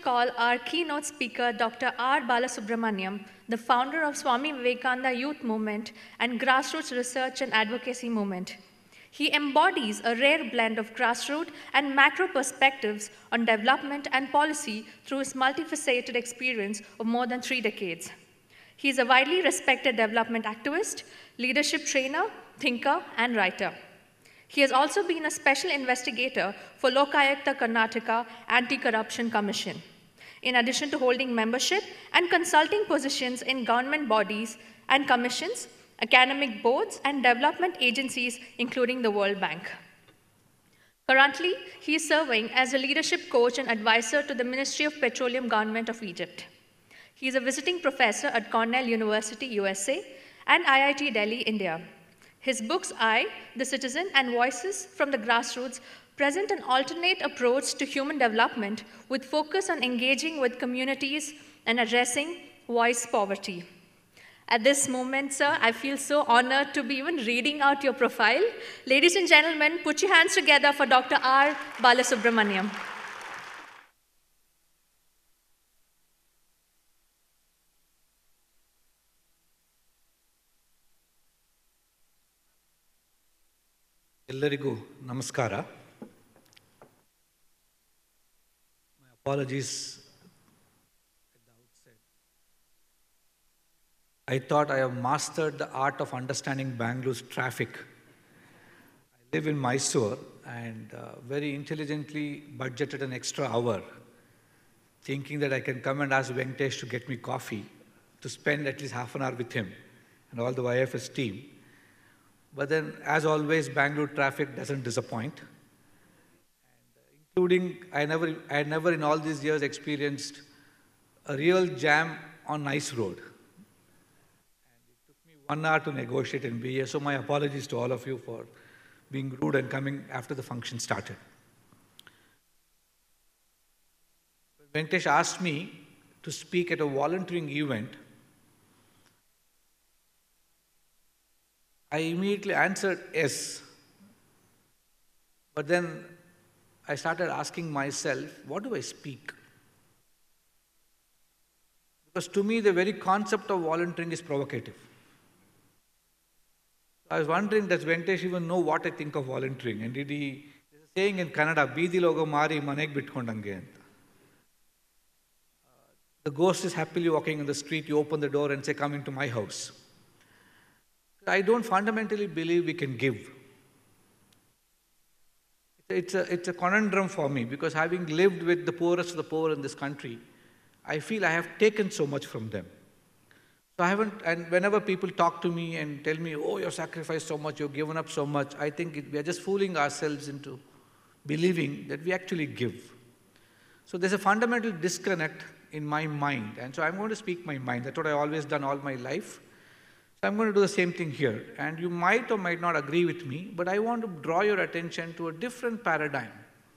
call our keynote speaker, Dr. R. Balasubramaniam, the founder of Swami Vivekananda Youth Movement and Grassroots Research and Advocacy Movement. He embodies a rare blend of grassroots and macro perspectives on development and policy through his multifaceted experience of more than 3 decades. He is a widely respected development activist, leadership trainer, thinker, and writer. He has also been a special investigator for Lokayukta Karnataka Anti-Corruption Commission, in addition to holding membership and consulting positions in government bodies and commissions, academic boards, and development agencies, including the World Bank. Currently, he is serving as a leadership coach and advisor to the Ministry of Petroleum Government of Egypt. He is a visiting professor at Cornell University, USA, and IIT Delhi, India. His books, I, The Citizen, and Voices from the Grassroots present an alternate approach to human development with focus on engaging with communities and addressing voice poverty. At this moment, sir, I feel so honored to be even reading out your profile. Ladies and gentlemen, put your hands together for Dr. R. Balasubramaniam. ಎಲ್ಲರಿಗೂ ನಮಸ್ಕಾರ. My apologies at the outset. I thought I have mastered the art of understanding Bangalore's traffic. I live in Mysore and very intelligently budgeted an extra hour, thinking that I can come and ask Venkatesh to get me coffee, to spend at least half an hour with him and all the YFS team. But then, as always, Bangalore traffic doesn't disappoint. And, including, I had never in all these years experienced a real jam on nice road. And it took me 1 hour to negotiate and be here. So my apologies to all of you for being rude and coming after the function started. When Venkatesh asked me to speak at a volunteering event, I immediately answered yes. But then I started asking myself, what do I speak? Because to me, the very concept of volunteering is provocative. I was wondering, does Venkatesh even know what I think of volunteering? And there's a saying in Kannada, Beedi logo mari maneg bitkondange anta. The ghost is happily walking in the street, you open the door and say, come into my house. I don't fundamentally believe we can give. It's a conundrum for me because having lived with the poorest of the poor in this country, I feel I have taken so much from them. So I haven't, and whenever people talk to me and tell me, oh, you've sacrificed so much, you've given up so much, I think we are just fooling ourselves into believing that we actually give. So there's a fundamental disconnect in my mind. And so I'm going to speak my mind. That's what I've always done all my life. So I'm going to do the same thing here. And you might or might not agree with me, but I want to draw your attention to a different paradigm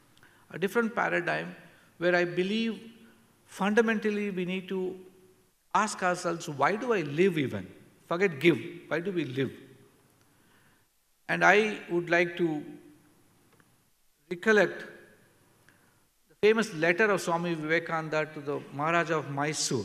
where I believe fundamentally we need to ask ourselves, why do I live even? Forget give, why do we live? And I would like to recollect the famous letter of Swami Vivekananda to the Maharaja of Mysore.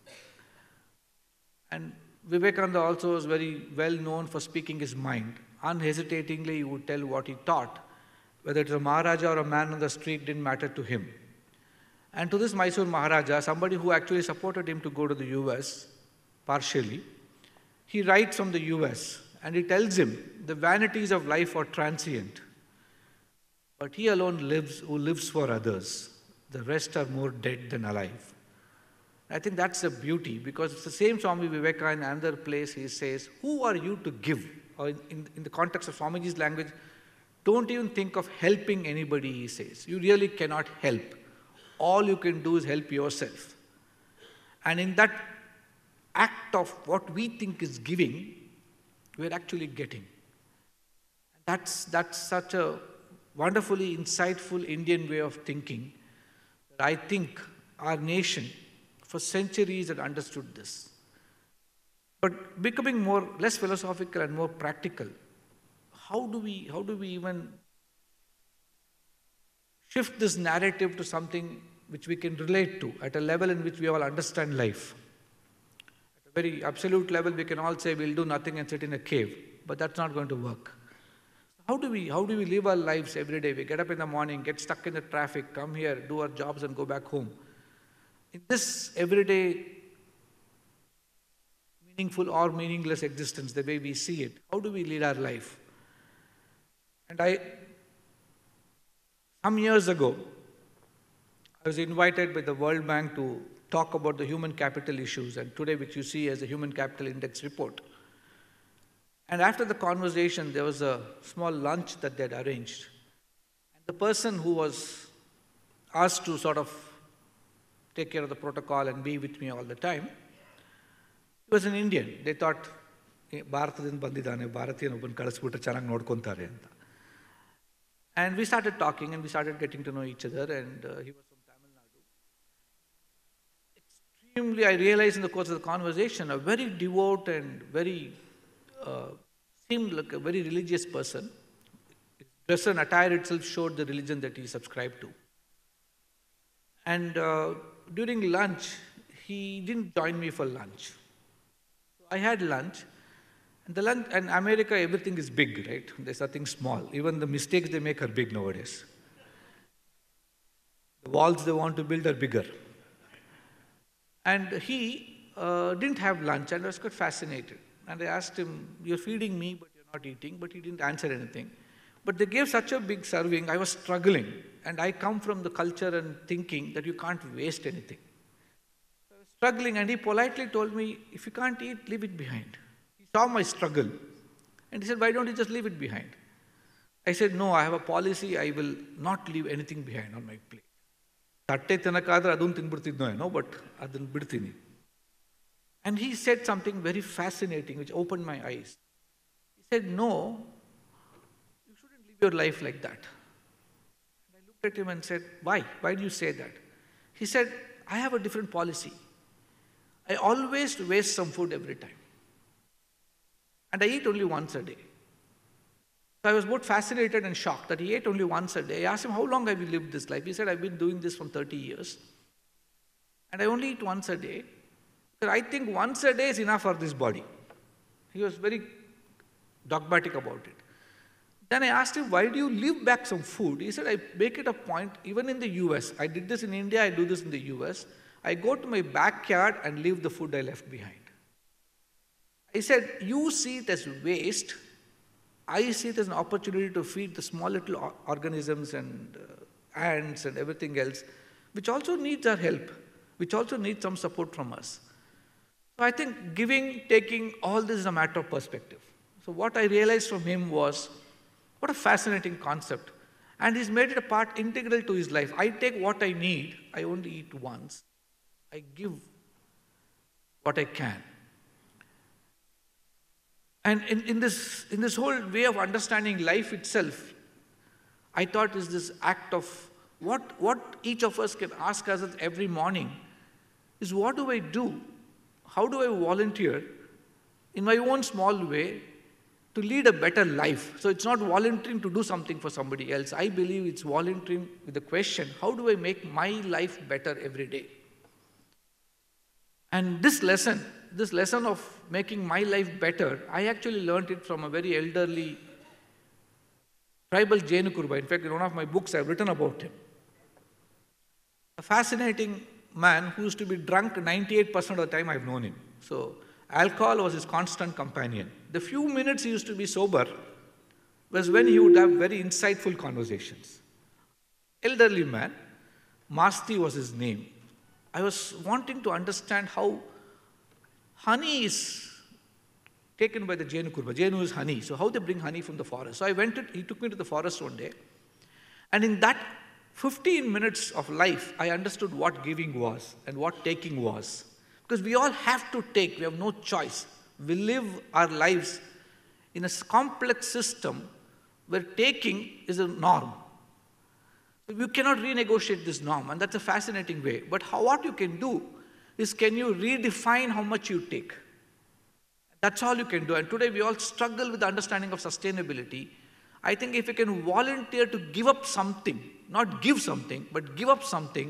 And Vivekananda also was very well known for speaking his mind. Unhesitatingly, he would tell what he thought. Whether it was a Maharaja or a man on the street didn't matter to him. And to this Mysore Maharaja, somebody who actually supported him to go to the US, partially, he writes from the US and he tells him, the vanities of life are transient, but he alone lives who lives for others. The rest are more dead than alive. I think that's the beauty, because it's the same Swami Vivekananda in another place he says, who are you to give? Or in the context of Swamiji's language, don't even think of helping anybody, he says. You really cannot help. All you can do is help yourself. And in that act of what we think is giving, we're actually getting. That's such a wonderfully insightful Indian way of thinking that I think our nation for centuries had understood this. But becoming less philosophical and more practical, how do we even shift this narrative to something which we can relate to, at a level in which we all understand life. At a very absolute level, we can all say we'll do nothing and sit in a cave, but that's not going to work. How do we live our lives every day? We get up in the morning, get stuck in the traffic, come here, do our jobs and go back home. In this everyday meaningful or meaningless existence, the way we see it, how do we lead our life? And some years ago, I was invited by the World Bank to talk about the human capital issues, and today which you see as the Human Capital Index report. And after the conversation, there was a small lunch that they had arranged. And the person who was asked to sort of take care of the protocol and be with me all the time, he was an Indian. They thought, Bharatadinda bandidane, Bharatiyan oban kalasbitre chanagi nodkontare anta. And we started talking and we started getting to know each other, and he was from Tamil Nadu. Extremely, I realized in the course of the conversation, a very devout and very seemed like a very religious person. His dress and attire itself showed the religion that he subscribed to. And during lunch, he didn't join me for lunch. So I had lunch, and in America, everything is big, right? There's nothing small. Even the mistakes they make are big nowadays. The walls they want to build are bigger. And he didn't have lunch, and I was quite fascinated. And I asked him, you're feeding me, but you're not eating, but he didn't answer anything. But they gave such a big serving, I was struggling. And I come from the culture and thinking that you can't waste anything. So I was struggling, and he politely told me, if you can't eat, leave it behind. He saw my struggle. And he said, why don't you just leave it behind? I said, no, I have a policy, I will not leave anything behind on my plate. Tatte tinakadre adun tinbidtidno, but adun bidtini. And he said something very fascinating, which opened my eyes. He said, no, you shouldn't live your life like that. And I looked at him and said, why? Why do you say that? He said, I have a different policy. I always waste some food every time. And I eat only once a day. So I was both fascinated and shocked that he ate only once a day. I asked him, how long have you lived this life? He said, I've been doing this for 30 years. And I only eat once a day. I think once a day is enough for this body. He was very dogmatic about it. Then I asked him, why do you leave back some food? He said, I make it a point, even in the US. I did this in India, I do this in the US. I go to my backyard and leave the food I left behind. I said, you see it as waste. I see it as an opportunity to feed the small little organisms and ants and everything else, which also needs our help, which also needs some support from us. So I think giving, taking, all this is a matter of perspective. So what I realized from him was, what a fascinating concept. And he's made it a part integral to his life. I take what I need, I only eat once. I give what I can. And in this whole way of understanding life itself, I thought is this act of what each of us can ask us every morning is, what do I do? How do I volunteer in my own small way to lead a better life? So it's not volunteering to do something for somebody else. I believe it's volunteering with the question, how do I make my life better every day? And this lesson of making my life better, I actually learned it from a very elderly tribal Jain Kurba. In fact, in one of my books, I've written about him. A fascinating man who used to be drunk 98% of the time I've known him. So alcohol was his constant companion. The few minutes he used to be sober was when he would have very insightful conversations. Elderly man, Masti was his name. I was wanting to understand how honey is taken by the Jain Kurba. Jainu is honey, so how they bring honey from the forest. So he took me to the forest one day, and in that 15 minutes of life, I understood what giving was and what taking was. Because we all have to take, we have no choice. We live our lives in a complex system where taking is a norm. You cannot renegotiate this norm, and that's a fascinating way. But what you can do is, can you redefine how much you take? That's all you can do. And today we all struggle with the understanding of sustainability. I think if you can volunteer to give up something, not give something, but give up something,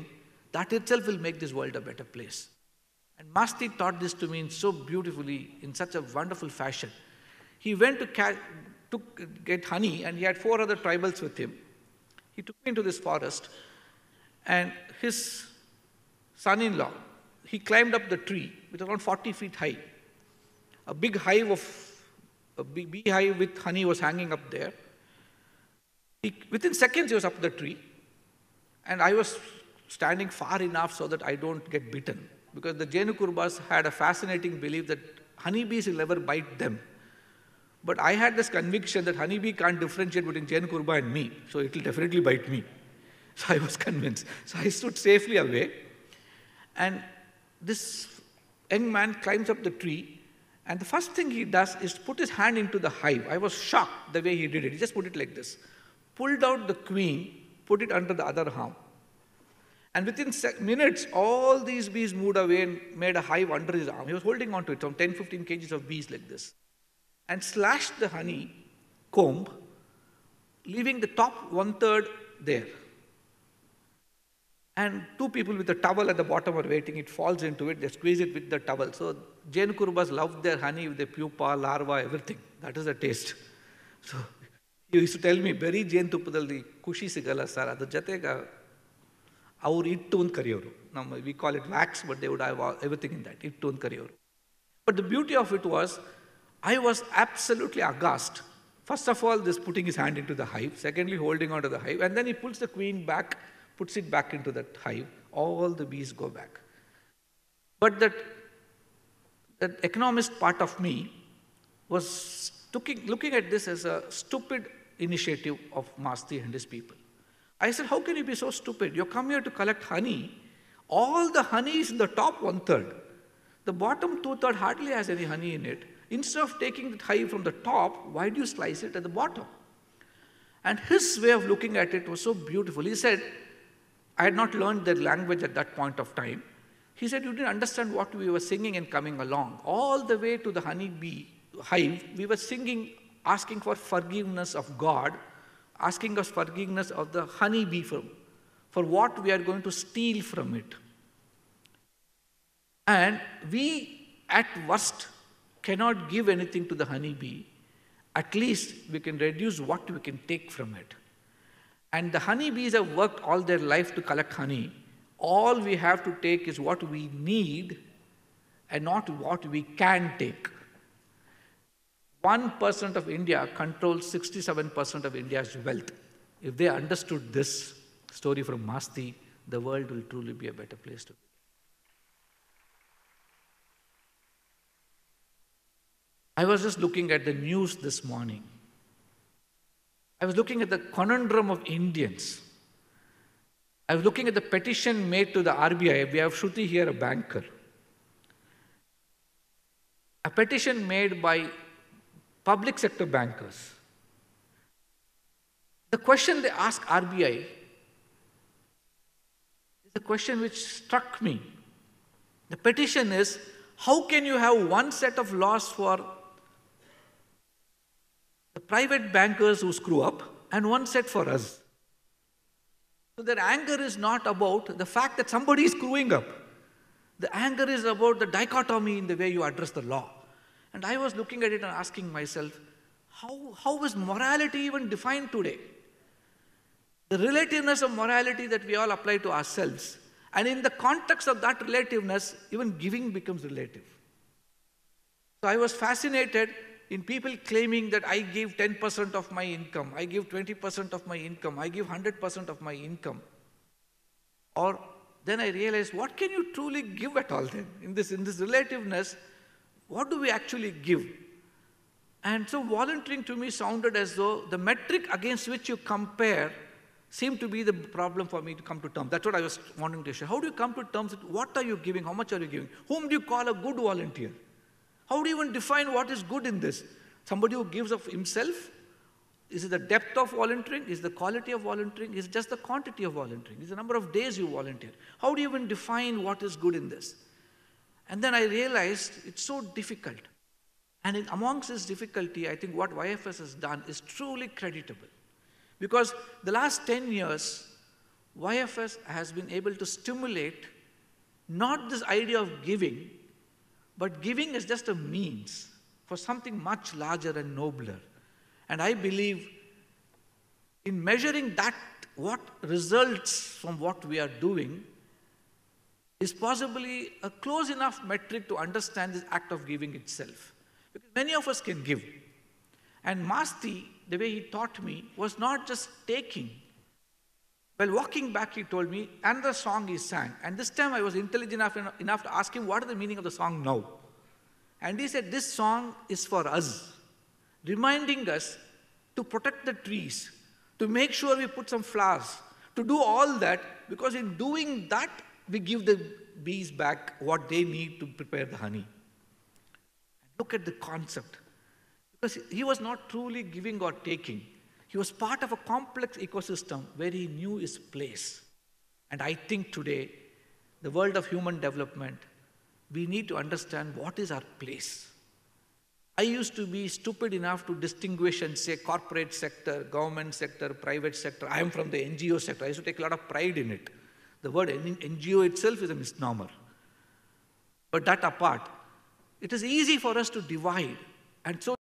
That itself will make this world a better place. And Masti taught this to me in so beautifully, in such a wonderful fashion. He went to get honey, and he had 4 other tribals with him. He took me into this forest, and his son-in-law, he climbed up the tree, which was around 40 feet high. A big beehive with honey was hanging up there. Within seconds, he was up the tree, and I was standing far enough so that I don't get bitten, because the Jenu Kurbas had a fascinating belief that honeybees will never bite them. But I had this conviction that honeybee can't differentiate between Jenu Kurba and me, so it will definitely bite me. So I was convinced. So I stood safely away, and this young man climbs up the tree, and the first thing he does is put his hand into the hive. I was shocked the way he did it. He just put it like this, pulled out the queen, put it under the other arm. And within minutes, all these bees moved away and made a hive under his arm. He was holding on to it, some 10-15 kgs of bees like this, and slashed the honey comb, leaving the top 1/3 there. And 2 people with a towel at the bottom are waiting. It falls into it. They squeeze it with the towel. So Jenu Kurbas love their honey with the pupa, larva, everything. That is the taste. So he used to tell me, "Beri Jenu Tuppadalli kushi sigala sir. Adu jatega our ittu ant kariyoru." We call it wax, but they would have everything in that. Ittu ant kariyoru. But the beauty of it was, I was absolutely aghast. First of all, this putting his hand into the hive. Secondly, holding onto the hive. And then he pulls the queen back, puts it back into that hive. All the bees go back. But that economist part of me was looking at this as a stupid initiative of Masti and his people. I said, how can you be so stupid? You come here to collect honey. All the honey is in the top 1/3. The bottom 2/3 hardly has any honey in it. Instead of taking the hive from the top, why do you slice it at the bottom? And his way of looking at it was so beautiful. He said, I had not learned their language at that point of time. He said, you didn't understand what we were singing and coming along. All the way to the honeybee hive, we were singing, asking for forgiveness of God, asking us forgiveness of the honeybee for what we are going to steal from it. And we, at worst, cannot give anything to the honeybee. At least we can reduce what we can take from it. And the honeybees have worked all their life to collect honey. All we have to take is what we need and not what we can take. 1% of India controls 67% of India's wealth. If they understood this story from Masti, the world will truly be a better place to be. I was just looking at the news this morning. I was looking at the conundrum of Indians. I was looking at the petition made to the RBI. We have Shruti here, a banker. A petition made by public sector bankers. The question they ask RBI is a question which struck me. The petition is, how can you have one set of laws for the private bankers who screw up and one set for us? So their anger is not about the fact that somebody is screwing up. The anger is about the dichotomy in the way you address the law. And I was looking at it and asking myself, how is morality even defined today? The relativeness of morality that we all apply to ourselves. And in the context of that relativeness, even giving becomes relative. So I was fascinated in people claiming that I give 10% of my income, I give 20% of my income, I give 100% of my income. Or then I realized, what can you truly give at all then? In this relativeness, what do we actually give? And so volunteering to me sounded as though the metric against which you compare seemed to be the problem for me to come to terms. That's what I was wanting to share. How do you come to terms with what are you giving? How much are you giving? Whom do you call a good volunteer? How do you even define what is good in this? Somebody who gives of himself? Is it the depth of volunteering? Is it the quality of volunteering? Is it just the quantity of volunteering? Is it the number of days you volunteer? How do you even define what is good in this? And then I realized it's so difficult. And amongst this difficulty, I think what YFS has done is truly creditable. Because the last 10 years, YFS has been able to stimulate not this idea of giving, but giving is just a means for something much larger and nobler. And I believe in measuring that, what results from what we are doing is possibly a close enough metric to understand this act of giving itself. Because many of us can give. And Masti, the way he taught me, was not just taking. While walking back, he told me another song he sang. And this time I was intelligent enough to ask him, what is the meaning of the song now? And he said, this song is for us, reminding us to protect the trees, to make sure we put some flowers, to do all that, because in doing that, we give the bees back what they need to prepare the honey. Look at the concept. Because he was not truly giving or taking. He was part of a complex ecosystem where he knew his place. And I think today, the world of human development, we need to understand what is our place. I used to be stupid enough to distinguish and say corporate sector, government sector, private sector. I am from the NGO sector. I used to take a lot of pride in it. The word NGO itself is a misnomer. But that apart, it is easy for us to divide. And so,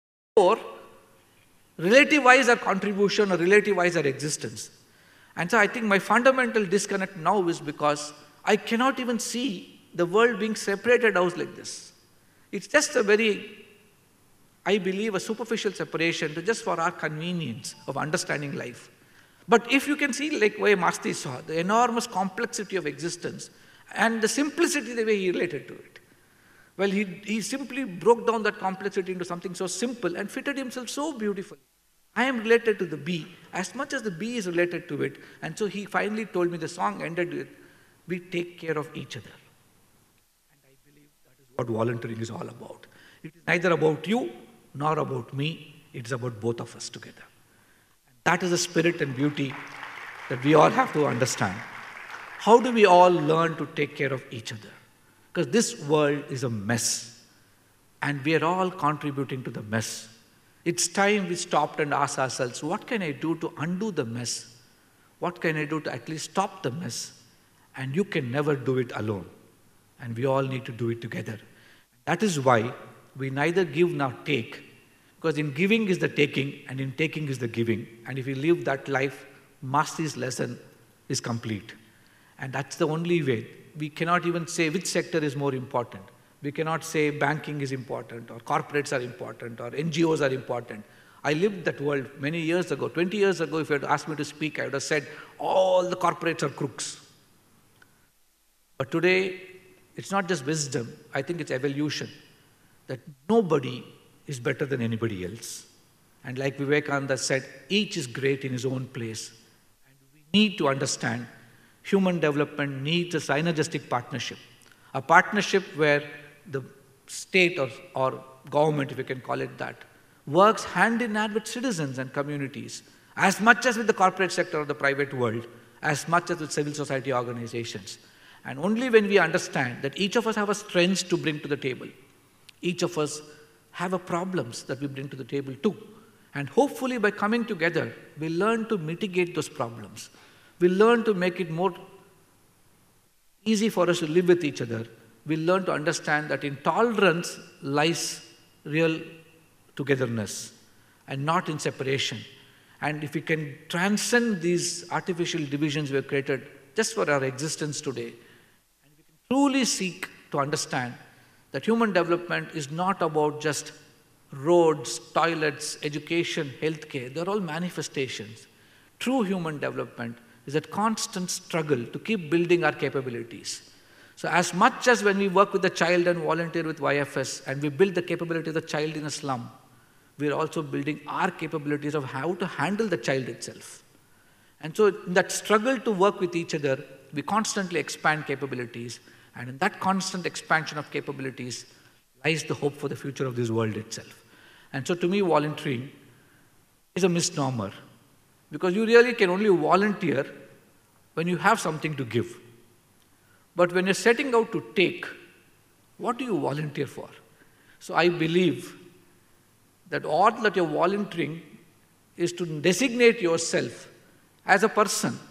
relativize our contribution or relativize our existence. And so I think my fundamental disconnect now is because I cannot even see the world being separated out like this. It's just a very, I believe, a superficial separation to just for our convenience of understanding life. But if you can see, like way Masti saw, the enormous complexity of existence and the simplicity the way he related to it. Well, he simply broke down that complexity into something so simple and fitted himself so beautifully. I am related to the bee as much as the bee is related to it. And so he finally told me, the song ended with, we take care of each other. And I believe that is what volunteering is all about. It is neither about you nor about me. It's about both of us together. And that is the spirit and beauty that we all have to understand. How do we all learn to take care of each other? Because this world is a mess, and we are all contributing to the mess. It's time we stopped and asked ourselves, what can I do to undo the mess? What can I do to at least stop the mess? And you can never do it alone. And we all need to do it together. That is why we neither give nor take, because in giving is the taking, and in taking is the giving. And if we live that life, Masti's lesson is complete. And that's the only way. We cannot even say which sector is more important. We cannot say banking is important, or corporates are important, or NGOs are important. I lived that world many years ago. 20 years ago, if you had asked me to speak, I would have said, all the corporates are crooks. But today, it's not just wisdom. I think it's evolution, that nobody is better than anybody else. And like Vivekananda said, each is great in his own place. And we need to understand human development needs a synergistic partnership, a partnership where the state or government, if you can call it that, works hand in hand with citizens and communities, as much as with the corporate sector or the private world, as much as with civil society organizations. And only when we understand that each of us have a strength to bring to the table, each of us have a problems that we bring to the table too. And hopefully by coming together, we learn to mitigate those problems. We learn to make it more easy for us to live with each other. We learn to understand that in tolerance lies real togetherness and not in separation. And if we can transcend these artificial divisions we have created just for our existence today, and we can truly seek to understand that human development is not about just roads, toilets, education, healthcare. They're all manifestations. True human development is that constant struggle to keep building our capabilities. So as much as when we work with the child and volunteer with YFS and we build the capability of the child in a slum, we're also building our capabilities of how to handle the child itself. And so in that struggle to work with each other, we constantly expand capabilities. And in that constant expansion of capabilities lies the hope for the future of this world itself. And so to me, volunteering is a misnomer. Because you really can only volunteer when you have something to give. But when you're setting out to take, what do you volunteer for? So I believe that all that you're volunteering is to designate yourself as a person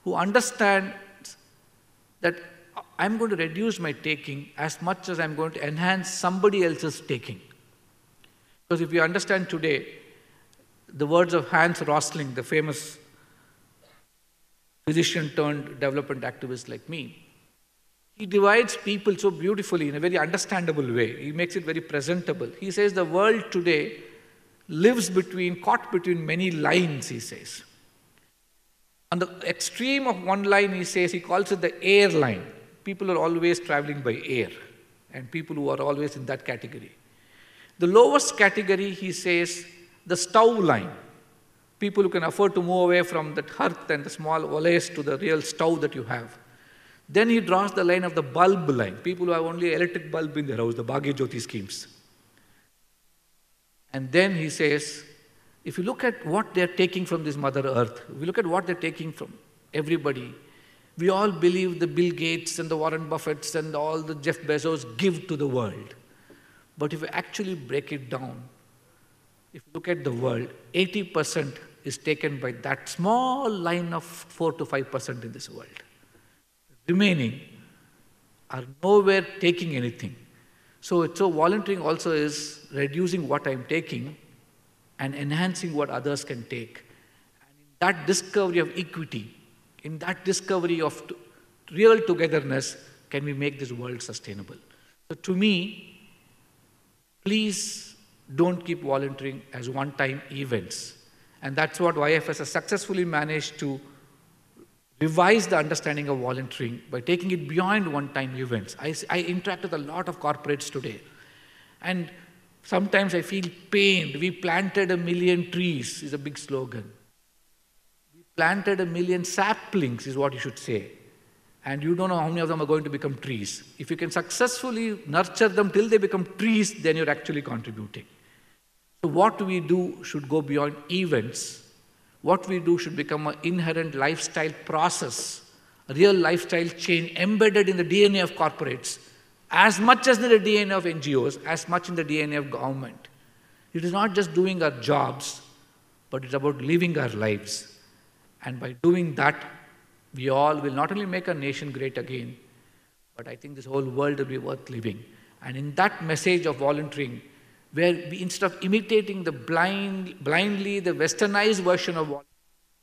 who understands that I'm going to reduce my taking as much as I'm going to enhance somebody else's taking. Because if you understand today, the words of Hans Rosling, the famous physician turned development activist like me, he divides people so beautifully in a very understandable way. He makes it very presentable. He says the world today lives caught between many lines, he says. On the extreme of one line, he says, he calls it the air line. People are always traveling by air, and people who are always in that category. The lowest category, he says, the stove line. People who can afford to move away from that hearth and the small olays to the real stove that you have. Then he draws the line of the bulb line. People who have only electric bulb in their house, the Bhagya Jyoti schemes. And then he says, if you look at what they're taking from this Mother Earth, if you look at what they're taking from everybody, we all believe the Bill Gates and the Warren Buffetts and all the Jeff Bezos give to the world. But if you actually break it down, if you look at the world, 80% is taken by that small line of 4 to 5% in this world. The remaining are nowhere taking anything. So volunteering also is reducing what I'm taking and enhancing what others can take. And in that discovery of equity, in that discovery of real togetherness, can we make this world sustainable. So to me, please don't keep volunteering as one-time events. And that's what YFS has successfully managed to revise the understanding of volunteering by taking it beyond one-time events. I interact with a lot of corporates today. And sometimes I feel pained. We planted 1 million trees is a big slogan. We planted 1 million saplings is what you should say. And you don't know how many of them are going to become trees. If you can successfully nurture them till they become trees, then you're actually contributing. So what we do should go beyond events. What we do should become an inherent lifestyle process, a real lifestyle change embedded in the DNA of corporates, as much as in the DNA of NGOs, as much in the DNA of government. It is not just doing our jobs, but it's about living our lives. And by doing that, we all will not only make our nation great again, but I think this whole world will be worth living. And in that message of volunteering, where we, instead of imitating the blindly the westernized version of volunteering,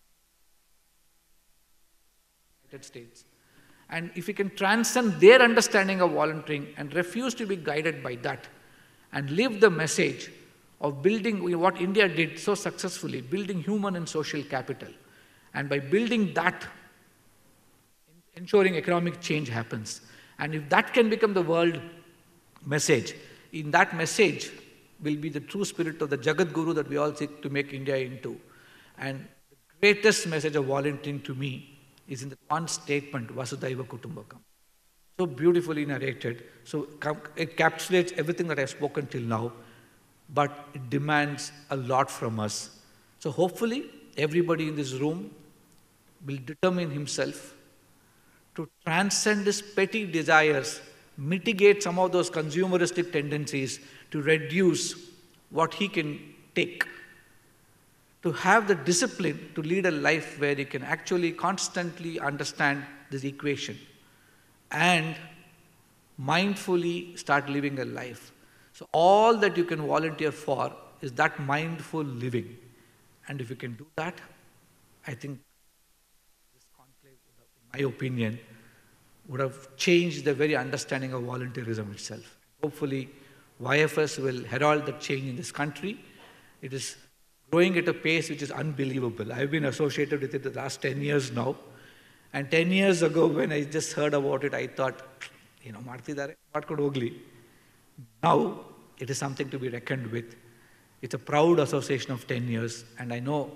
United States, and if we can transcend their understanding of volunteering and refuse to be guided by that, and live the message of building what India did so successfully, building human and social capital, and by building that, ensuring economic change happens. And if that can become the world message, in that message will be the true spirit of the Jagat Guru that we all seek to make India into. And the greatest message of volunteering to me is in the one statement, Vasudhaiva Kutumbakam. So beautifully narrated. So it encapsulates everything that I've spoken till now, but it demands a lot from us. So hopefully everybody in this room will determine himself to transcend his petty desires, mitigate some of those consumeristic tendencies, to reduce what he can take, to have the discipline to lead a life where he can actually constantly understand this equation and mindfully start living a life. So all that you can volunteer for is that mindful living. And if you can do that, I think this conclave, in my opinion, would have changed the very understanding of volunteerism itself. Hopefully, YFS will herald the change in this country. It is growing at a pace which is unbelievable. I've been associated with it the last 10 years now. And 10 years ago, when I just heard about it, I thought, ಮಾಡ್ತಿದ್ದಾರೆ, ಮಾಡ್ಕೊಂಡು ಹೋಗ್ಲಿ. Now, it is something to be reckoned with. It's a proud association of 10 years. And I know,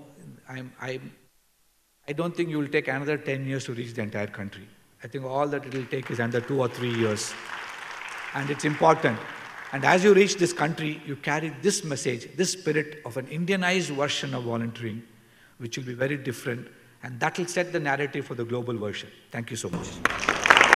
I don't think you will take another 10 years to reach the entire country. I think all that it will take is under 2 or 3 years. And it's important. And as you reach this country, you carry this message, this spirit of an Indianized version of volunteering, which will be very different. And that will set the narrative for the global version. Thank you so much.